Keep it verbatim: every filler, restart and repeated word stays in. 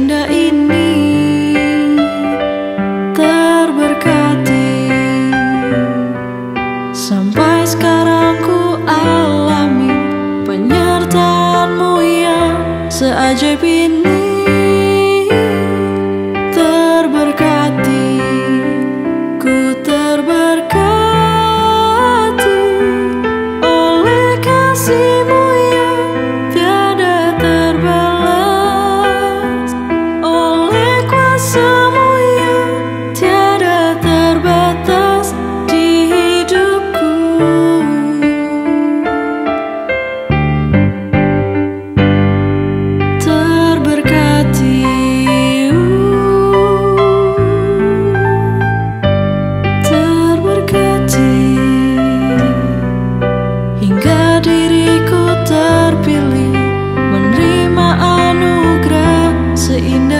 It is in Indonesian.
seindah ini, terberkati. Sampai sekarang ku alami penyertaanmu yang seajaib ini, terberkati. Ku terberkati oleh kasih-Mu yang tiada terbalas, oleh kuasa-Mu yang tiada terbatas di hidupku. Terberkati, terberkati, hingga diriku terpilih menerima anugerah seindah